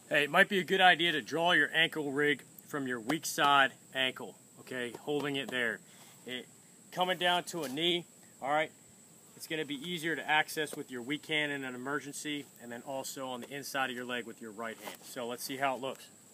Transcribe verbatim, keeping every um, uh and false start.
Hey, it might be a good idea to draw your ankle rig from your weak side ankle, okay, holding it there. It, coming down to a knee, all right, it's going to be easier to access with your weak hand in an emergency, and then also on the inside of your leg with your right hand. So let's see how it looks.